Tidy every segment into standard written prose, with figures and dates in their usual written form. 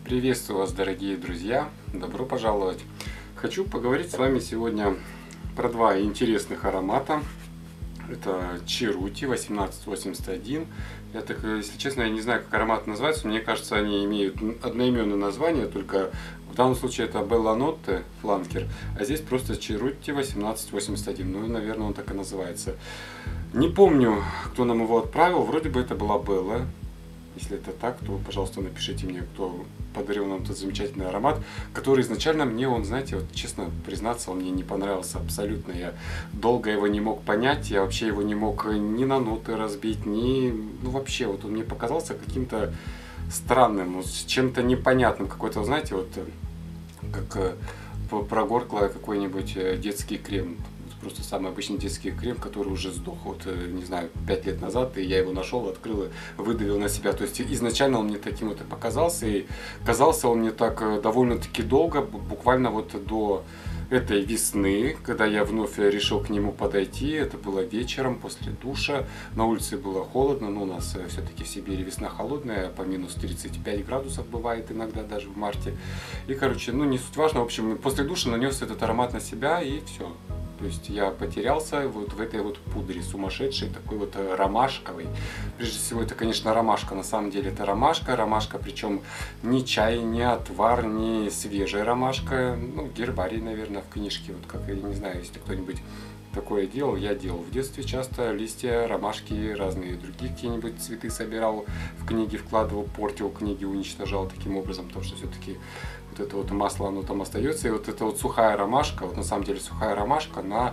Приветствую вас, дорогие друзья! Добро пожаловать! Хочу поговорить с вами сегодня про два интересных аромата. Это Cerruti 1881. Я так, если честно, я не знаю, как аромат называется. Мне кажется, они имеют одноименное название, только в данном случае это Bella Notte фланкер, а здесь просто Cerruti 1881. Ну, наверное, он так и называется. Не помню, кто нам его отправил. Вроде бы это была Белла. Если это так, то, пожалуйста, напишите мне, кто подарил нам этот замечательный аромат, который изначально мне, он, знаете, вот честно признаться, он мне не понравился абсолютно. Я долго его не мог понять, я вообще его не мог ни на ноты разбить, ни... Ну, вообще, вот он мне показался каким-то странным, с чем-то непонятным. Какой-то, знаете, вот как прогорклый какой-нибудь детский крем. Просто самый обычный детский крем, который уже сдох, вот, не знаю, 5 лет назад, и я его нашел, открыл и выдавил на себя. То есть изначально он мне таким вот и показался, и казался он мне так довольно-таки долго, буквально вот до этой весны, когда я вновь решил к нему подойти. Это было вечером после душа, на улице было холодно, но у нас все-таки в Сибири весна холодная, по минус 35 градусов бывает иногда даже в марте. И, короче, ну не суть важно, в общем, после душа нанес этот аромат на себя, и все. То есть я потерялся вот в этой вот пудре сумасшедшей, такой вот ромашковой. Прежде всего это, конечно, ромашка. На самом деле это ромашка, причем не чай, не отвар, не свежая ромашка. Ну, гербарий, наверное, в книжке. Вот как, я не знаю, если кто-нибудь такое делал, я делал. В детстве часто листья, ромашки, разные другие какие-нибудь цветы собирал, в книги вкладывал, портил книги, уничтожал таким образом, потому что все-таки вот это вот масло, оно там остается. И вот эта вот сухая ромашка, вот на самом деле сухая ромашка на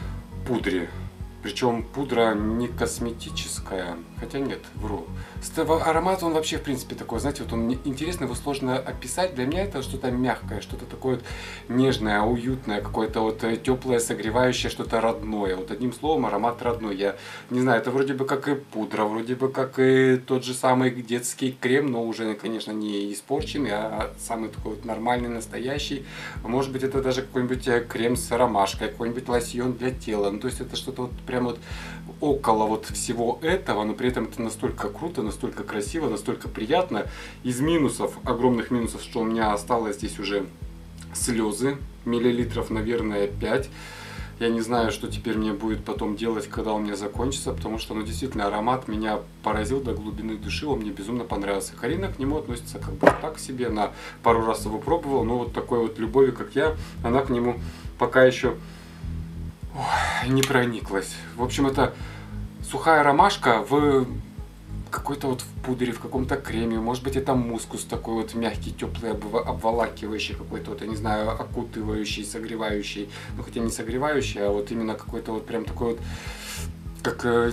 пудре. Причем пудра не косметическая, хотя нет, вру. Аромат он вообще в принципе такой, знаете, вот он интересно, его сложно описать. Для меня это что-то мягкое, что-то такое вот нежное, уютное, какое-то вот теплое, согревающее, что-то родное. Вот одним словом, аромат родной. Я не знаю, это вроде бы как и пудра, вроде бы как и тот же самый детский крем, но уже, конечно, не испорченный, а самый такой вот нормальный, настоящий. Может быть, это даже какой-нибудь крем с ромашкой, какой-нибудь лосьон для тела. Ну, то есть это что-то вот прям вот около вот всего этого, но при этом это настолько круто, настолько красиво, настолько приятно. Из минусов, огромных минусов, что у меня осталось здесь уже слезы, миллилитров, наверное, 5. Я не знаю, что теперь мне будет потом делать, когда он мне закончится, потому что, ну, действительно, аромат меня поразил до глубины души, он мне безумно понравился. Карина к нему относится как бы так себе, она пару раз его пробовала, но вот такой вот любовью, как я, она к нему пока еще не прониклась. В общем, это сухая ромашка в какой-то вот в пудре, в каком-то креме. Может быть, это мускус такой вот мягкий, теплый, обволакивающий какой-то, вот, я не знаю, окутывающий, согревающий. Ну, хотя не согревающий, а вот именно какой-то вот прям такой вот, как,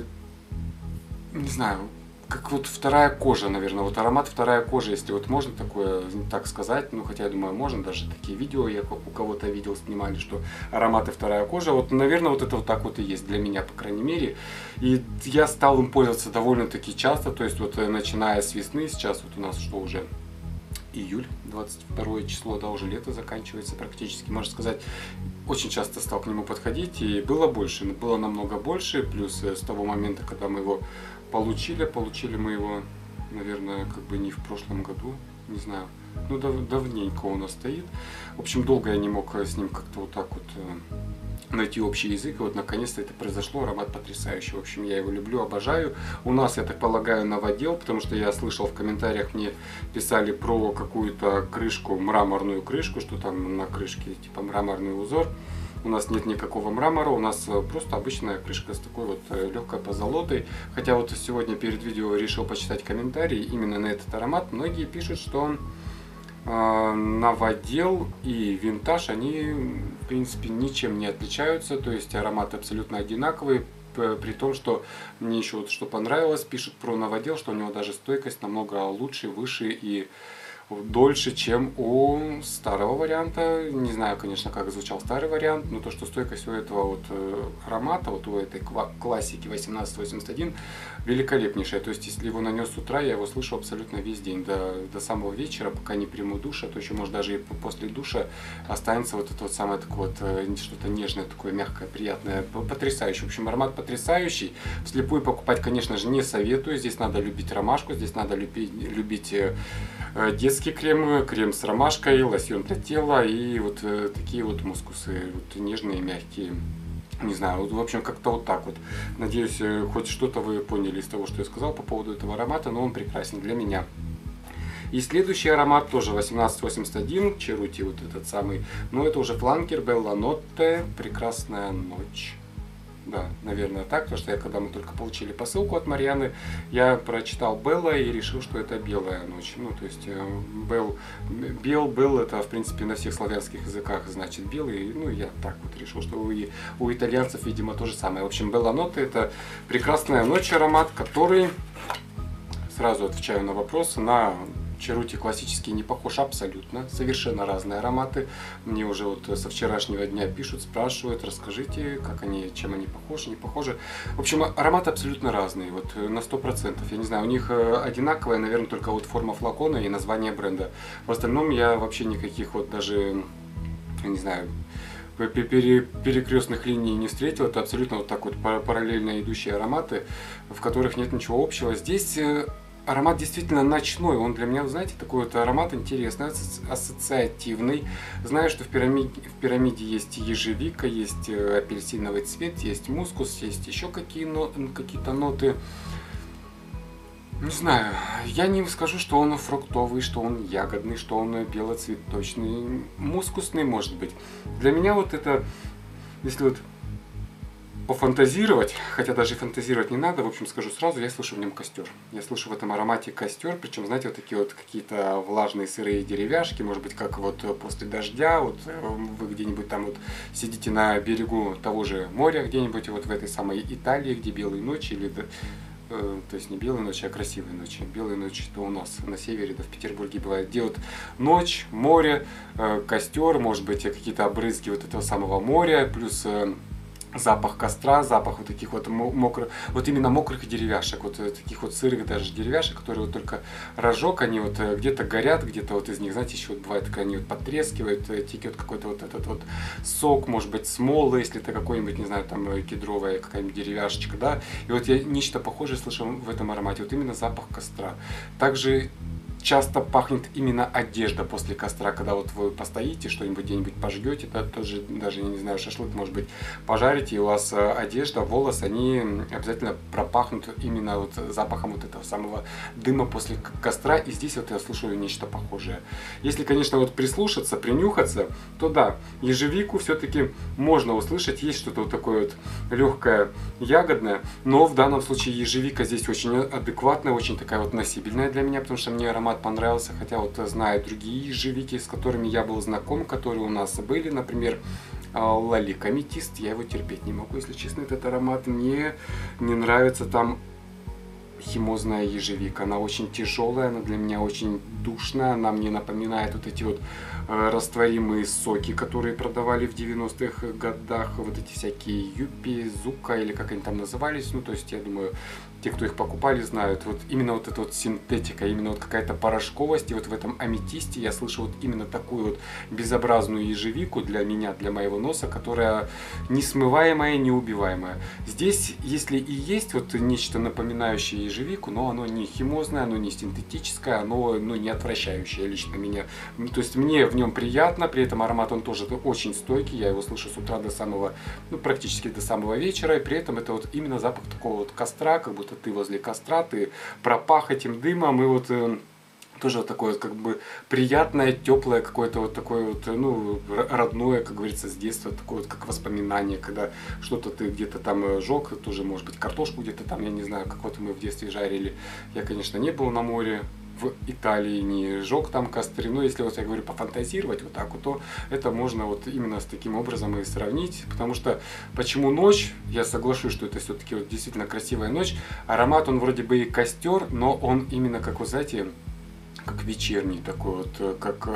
не знаю, как вот вторая кожа, наверное, вот аромат вторая кожа, если вот можно такое так сказать, ну хотя я думаю можно, даже такие видео я у кого-то видел, снимали, что ароматы вторая кожа, вот наверное вот это вот так вот и есть для меня, по крайней мере, и я стал им пользоваться довольно-таки часто, то есть вот начиная с весны, сейчас вот у нас что уже июль, 22 число, да, уже лето заканчивается практически, можно сказать, очень часто стал к нему подходить, и было больше, было намного больше, плюс с того момента, когда мы его получили мы его, наверное, как бы не в прошлом году, не знаю, ну давненько у нас стоит. В общем, долго я не мог с ним как-то вот так вот найти общий язык, и вот наконец-то это произошло, аромат потрясающий, в общем, я его люблю, обожаю. У нас, я так полагаю, новодел, потому что я слышал в комментариях, мне писали про какую-то крышку, мраморную крышку, что там на крышке типа мраморный узор. У нас нет никакого мрамора, у нас просто обычная крышка с такой вот легкой позолотой. Хотя вот сегодня перед видео решил почитать комментарии именно на этот аромат. Многие пишут, что новодел и винтаж, они в принципе ничем не отличаются. То есть аромат абсолютно одинаковый. При том, что мне еще вот что понравилось, пишут про новодел, что у него даже стойкость намного лучше, выше и дольше, чем у старого варианта. Не знаю, конечно, как звучал старый вариант, но то, что стойкость у этого вот аромата, вот у этой классики 1881 великолепнейшая. То есть, если его нанес с утра, я его слышу абсолютно весь день, до самого вечера, пока не приму душа, то еще, может, даже и после душа останется вот это вот самое такое вот, что-то нежное, такое мягкое, приятное, потрясающее. В общем, аромат потрясающий. Вслепую покупать, конечно же, не советую. Здесь надо любить ромашку, здесь надо любить детский женский крем, крем с ромашкой, лосьон для тела и вот такие вот мускусы, вот нежные, мягкие. Не знаю, вот, в общем, как-то вот так вот. Надеюсь, хоть что-то вы поняли из того, что я сказал по поводу этого аромата, но он прекрасен для меня. И следующий аромат тоже 1881, Черути, вот этот самый, но это уже фланкер Белла Нотте, прекрасная ночь. Да, наверное так, потому что когда мы только получили посылку от Марьяны, я прочитал Белла и решил, что это белая ночь. Ну, то есть Бел это, в принципе, на всех славянских языках значит белый. Ну, я так вот решил, что у итальянцев, видимо, то же самое. В общем, Белла Нотте это прекрасная ночь аромат, который, сразу отвечаю на вопрос, на Черути классический не похож абсолютно, совершенно разные ароматы. Мне уже вот со вчерашнего дня пишут, спрашивают, расскажите, как они, чем они похожи, не похожи. В общем, ароматы абсолютно разные, вот на 100%. Я не знаю, у них одинаковая, наверное, только вот форма флакона и название бренда. В остальном я вообще никаких вот даже, я не знаю, перекрестных линий не встретил. Это абсолютно вот так вот параллельно идущие ароматы, в которых нет ничего общего. Здесь аромат действительно ночной, он для меня, знаете, такой вот аромат интересный, ассоциативный. Знаю, что в пирамиде есть ежевика, есть апельсиновый цвет, есть мускус, есть еще какие-то ноты. Не знаю, я не скажу, что он фруктовый, что он ягодный, что он белоцветочный, мускусный может быть. Для меня вот это, если вот пофантазировать, хотя даже и фантазировать не надо, в общем, скажу сразу, я слышу в нем костер. Я слышу в этом аромате костер, причем, знаете, вот такие вот какие-то влажные сырые деревяшки, может быть, как вот после дождя, вот вы где-нибудь там вот сидите на берегу того же моря, где-нибудь вот в этой самой Италии, где белые ночи, или то есть не белые ночи, а красивые ночи. Белые ночи это у нас на севере, да в Петербурге бывает. Где вот ночь, море, костер, может быть, какие-то обрызги вот этого самого моря, плюс запах костра, запах вот таких вот мокрых, вот именно мокрых деревяшек, вот таких вот сырых даже деревяшек, которые вот только разжег, они вот где-то горят, где-то вот из них, знаете, еще вот бывает, как они вот потрескивают, текет какой-то вот этот вот сок, может быть, смолы, если это какой-нибудь, не знаю, там кедровая какая-нибудь деревяшечка, да, и вот я нечто похожее слышу в этом аромате, вот именно запах костра. Также часто пахнет именно одежда после костра, когда вот вы постоите, что-нибудь где-нибудь пожгете, да, тоже даже, я не знаю, шашлык, может быть, пожарите, и у вас одежда, волосы, они обязательно пропахнут именно вот запахом вот этого самого дыма после костра, и здесь вот я слышу нечто похожее. Если, конечно, вот прислушаться, принюхаться, то да, ежевику все-таки можно услышать, есть что-то вот такое вот легкое, ягодное, но в данном случае ежевика здесь очень адекватная, очень такая вот носибельная для меня, потому что мне аромат понравился, хотя вот знаю другие ежевики, с которыми я был знаком, которые у нас были, например, Лалик Аметист, я его терпеть не могу, если честно, этот аромат, мне не нравится там химозная ежевика, она очень тяжелая, она для меня очень душная, она мне напоминает вот эти вот растворимые соки, которые продавали в 90-х годах, вот эти всякие Юпи, Зука или как они там назывались, ну то есть я думаю, те, кто их покупали, знают, вот именно вот эта вот синтетика, именно вот какая-то порошковость, и вот в этом аметисте я слышу вот именно такую вот безобразную ежевику для меня, для моего носа, которая несмываемая, неубиваемая. Здесь, если и есть вот нечто напоминающее ежевику, но оно не химозное, оно не синтетическое, оно не отвращающее лично меня. То есть мне в нем приятно, при этом аромат он тоже очень стойкий, я его слышу с утра до самого, ну практически до самого вечера, и при этом это вот именно запах такого вот костра, как будто ты возле костра, ты пропах этим дымом, и вот тоже вот такое вот как бы приятное, теплое, какое-то вот такое вот, ну, родное, как говорится, с детства, такое вот как воспоминание, когда что-то ты где-то там жег, тоже, может быть, картошку где-то там, я не знаю, как вот мы в детстве жарили. Я, конечно, не был на море в Италии, не жег там костры, но если вот я говорю пофантазировать вот так вот, то это можно вот именно с таким образом и сравнить, потому что почему ночь, я соглашусь, что это все-таки вот действительно красивая ночь, аромат он вроде бы и костер, но он именно как, вы знаете, как вечерний такой вот, как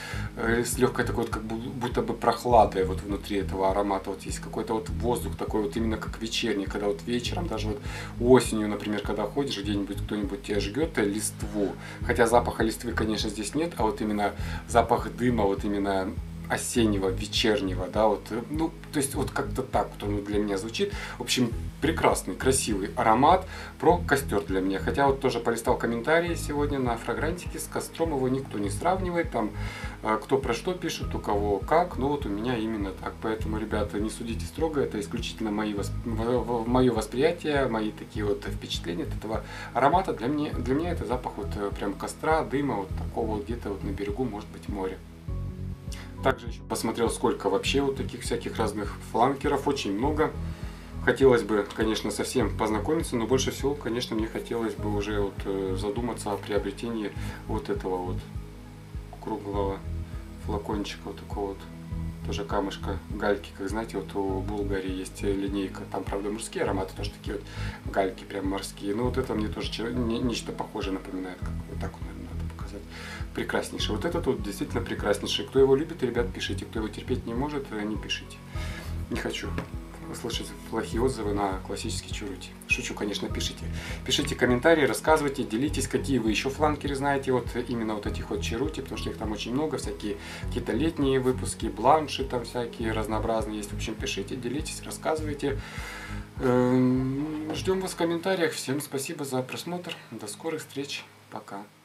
с легкой такой вот, как будто бы прохладой вот внутри этого аромата, вот есть какой-то вот воздух такой вот именно как вечерний, когда вот вечером, даже вот осенью, например, когда ходишь где-нибудь, кто-нибудь тебя жгет листву, хотя запаха листвы, конечно, здесь нет, а вот именно запах дыма, вот именно осеннего, вечернего, да, вот, ну, то есть вот как-то так вот он для меня звучит. В общем, прекрасный, красивый аромат про костер для меня. Хотя вот тоже полистал комментарии сегодня на фрагрантике, с костром его никто не сравнивает, там кто про что пишет, у кого как, но вот у меня именно так. Поэтому, ребята, не судите строго, это исключительно мое восприятие, мои такие вот впечатления от этого аромата. Для меня это запах вот прям костра, дыма, вот такого вот где-то вот на берегу, может быть, моря. Также еще посмотрел, сколько вообще вот таких всяких разных фланкеров, очень много. Хотелось бы, конечно, со всем познакомиться, но больше всего, конечно, мне хотелось бы уже вот задуматься о приобретении вот этого вот круглого флакончика, вот такого вот тоже камушка, гальки, как знаете, вот у Булгари есть линейка, там, правда, мужские ароматы, тоже такие вот гальки прям морские, но вот это мне тоже нечто похожее напоминает, как вот так вот, наверное, надо показать. Прекраснейший. Вот этот вот действительно прекраснейший. Кто его любит, ребят, пишите. Кто его терпеть не может, не пишите. Не хочу слышать плохие отзывы на классический чарути. Шучу, конечно, пишите. Пишите комментарии, рассказывайте, делитесь, какие вы еще фланкеры знаете, вот именно вот этих вот чарути, потому что их там очень много, всякие какие-то летние выпуски, бланши там всякие разнообразные есть. В общем, пишите, делитесь, рассказывайте. Ждем вас в комментариях. Всем спасибо за просмотр. До скорых встреч. Пока.